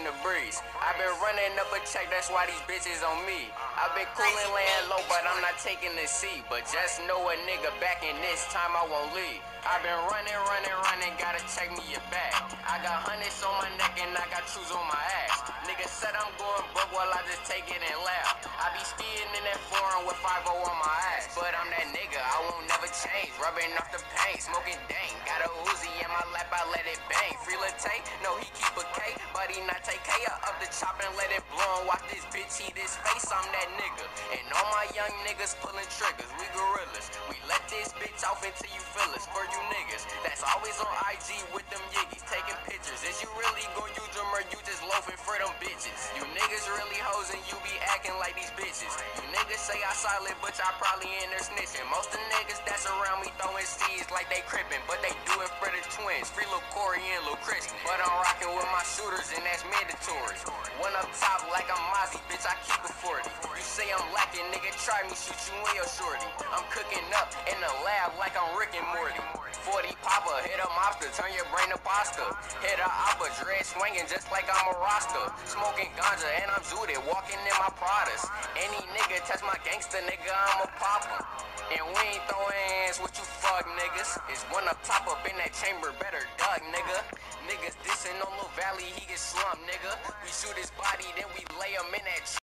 the breeze. I been running up a check, that's why these bitches on me. I been coolin', laying low, but I'm not taking the seat. But just know a nigga back in this time I won't leave. I been running, gotta check me your bag. I got hundreds on my neck and I got shoes on my ass. Nigga said I'm going broke while I just take it and laugh. I be skiing in that foreign with 5-0 on my ass. But I'm that nigga, I won't never change. Rubbing off the paint, smoking dang. Got a Uzi in my lap, I let it bang. Free Latte, no he keep a K, but he not take K up the chop and let it blow and watch this bitch eat his face. I'm that nigga, and all my young niggas pulling triggers. We gorillas, we let this bitch off until you feel us. For you niggas that's always on IG with them yiggies taking pictures, is you really gon' use them or you just loafing for them bitches? You niggas really hoes and you be acting like these bitches. You niggas say I solid, but y'all probably in there snitching. Most of the niggas that's around me throwing C's like they crippin', but they do it for the twins, free Lil Corey and Lil Christian. But I'm rockin' with my shooters and that's mandatory. One up top like I'm Mozzie, bitch, I keep a 40. You say I'm lacking, nigga, try me, shoot you and your shorty. I'm cooking up in the lab like I'm Rick and Morty. 40 popper, hit a mobster, turn your brain to pasta. Hit a oppa, dread swinging just like I'm a roster. Smoking ganja and I'm zooted, walking in my Pradas. Any nigga touch my gangster, nigga, I'ma pop him. And we ain't throwing hands with you fuck niggas. It's one up top up in that chamber, better duck, nigga. Niggas dissing on Lil Valley, he get slumped, nigga. We shoot his body, then we lay him in that